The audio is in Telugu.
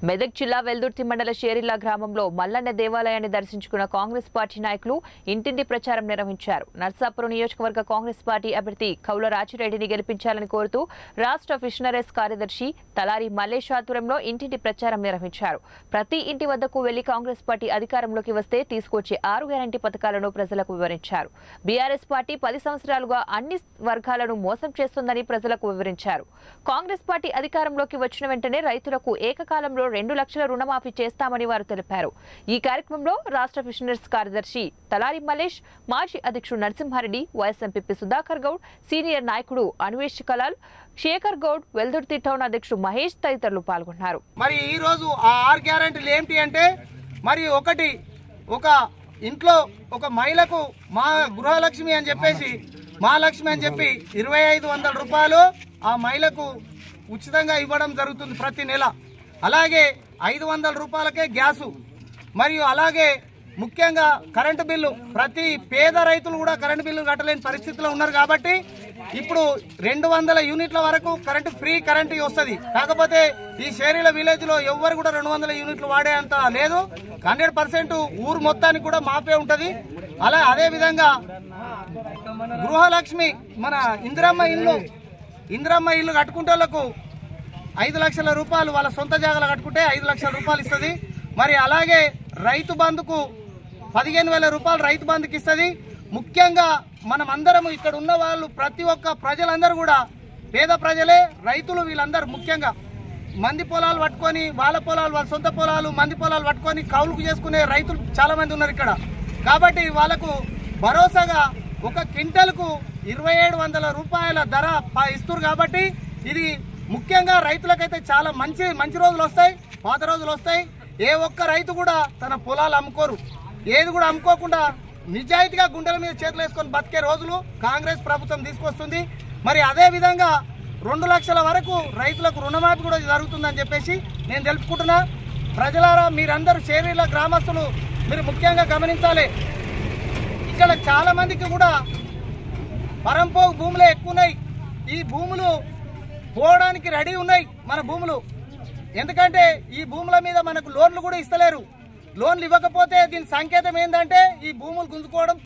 మెదక్ జిల్లా వెల్దుర్తి మండల షేరిల్లా గ్రామంలో మల్లన్న దేవాలయాన్ని దర్శించుకున్న కాంగ్రెస్ పార్టీ నాయకులు ఇంటింటి ప్రచారం నిర్వహించారు. నర్సాపురం నియోజకవర్గ కాంగ్రెస్ పార్టీ అభ్యర్థి కౌల రాజిరెడ్డిని గెలిపించాలని కోరుతూ రాష్ట్ర ఫిషనరీస్ కార్యదర్శి తలారి మల్లేష్ ఆధ్వర్యంలో ఇంటింటి ప్రచారం నిర్వహించారు. ప్రతి ఇంటి వద్దకు వెళ్లి కాంగ్రెస్ పార్టీ అధికారంలోకి వస్తే తీసుకొచ్చే 6 గ్యారంటీ పథకాలను ప్రజలకు వివరించారు. బీఆర్ఎస్ పార్టీ 10 సంవత్సరాలుగా అన్ని వర్గాలను మోసం చేస్తుందని ప్రజలకు వివరించారు. కాంగ్రెస్ పార్టీ అధికారంలోకి వచ్చిన వెంటనే రైతులకు ఏకకాలంలో 2 లక్షల రుణమాఫీ చేస్తామని వారు తెలిపారు. ఈ కార్యక్రమంలో రాష్ట్ర ఫిషనరీస్ కార్యదర్శి తలారి మల్లేష్, మాజీ అధ్యక్షుడు Narasimhareddy, YS MP Sudhakar Goud, senior నాయకుడు అన్వేష్ కలాల్, శేఖర్ గౌడ్, వెల్దుర్తి టౌన్ అధ్యక్షుడు మహేష్ తదితరులు పాల్గొన్నారు. మరి ఈ రోజు ఆ 6 గ్యారెంటీలు ఏంటి అంటే, మరి ఒకటి, ఒక ఇంట్లో ఒక మహిళకు మా గృహలక్ష్మి అని చెప్పేసి మహాలక్ష్మి అని చెప్పి 2500 రూపాయలు ఆ మహిళకు ఉచితంగా ఇవ్వడం జరుగుతుంది ప్రతి నెల. అలాగే 500 రూపాయలకే గ్యాసు, మరియు అలాగే ముఖ్యంగా కరెంటు బిల్లు. ప్రతి పేద రైతులు కూడా కరెంటు బిల్లు కట్టలేని పరిస్థితిలో ఉన్నారు కాబట్టి ఇప్పుడు 200 యూనిట్ల వరకు ఫ్రీ కరెంటు వస్తుంది. కాకపోతే ఈ షేరీల విలేజ్ లో ఎవ్వరు కూడా 200 యూనిట్లు వాడేంత లేదు. 100% ఊరు మొత్తానికి కూడా మాపే ఉంటది. అదే విధంగా గృహలక్ష్మి, మన ఇందిరమ్మ ఇల్లు కట్టుకుంటే వాళ్ళకు 5 లక్షల రూపాయలు, వాళ్ళ సొంత జాగాలు కట్టుకుంటే 5 లక్షల రూపాయలు ఇస్తుంది. మరి అలాగే రైతు బంధుకు 15,000 రూపాయలు రైతు బంధుకి ఇస్తుంది. ముఖ్యంగా మనం అందరం ఇక్కడ ఉన్న వాళ్ళు, ప్రతి ఒక్క ప్రజలందరూ కూడా పేద ప్రజలే, రైతులు. వీళ్ళందరూ ముఖ్యంగా మంది పొలాలు పట్టుకొని, వాళ్ళ సొంత పొలాలు, మంది పొలాలు పట్టుకొని కౌలుకు చేసుకునే రైతులు చాలా మంది ఉన్నారు ఇక్కడ. కాబట్టి వాళ్ళకు భరోసాగా ఒక క్వింటల్కు 2700 రూపాయల ధర ఇస్తారు. కాబట్టి ఇది ముఖ్యంగా రైతులకైతే చాలా మంచి రోజులు వస్తాయి, పాత రోజులు వస్తాయి. ఏ ఒక్క రైతు కూడా తన పొలాలు అమ్ముకోరు, ఏది కూడా అమ్ముకోకుండా నిజాయితీగా గుండెల మీద చేతులు వేసుకొని బతికే రోజులు కాంగ్రెస్ ప్రభుత్వం తీసుకొస్తుంది. మరి అదే విధంగా 2 లక్షల వరకు రైతులకు రుణమాఫీ కూడా జరుగుతుందని చెప్పేసి నేను తెలుపుకుంటున్నా. ప్రజలారా, మీరందరూ షేరీల గ్రామస్తులు మీరు ముఖ్యంగా గమనించాలి. ఇక్కడ చాలా మందికి కూడా పరంపోగు భూములే ఎక్కువ ఉన్నాయి. ఈ భూములు పోవడానికి రెడీ ఉన్నాయి మన భూములు. ఎందుకంటే ఈ భూముల మీద మనకు లోన్లు కూడా ఇస్తలేరు. లోన్లు ఇవ్వకపోతే దీని సంకేతం ఏంటంటే ఈ భూములు గుంజుకోవడం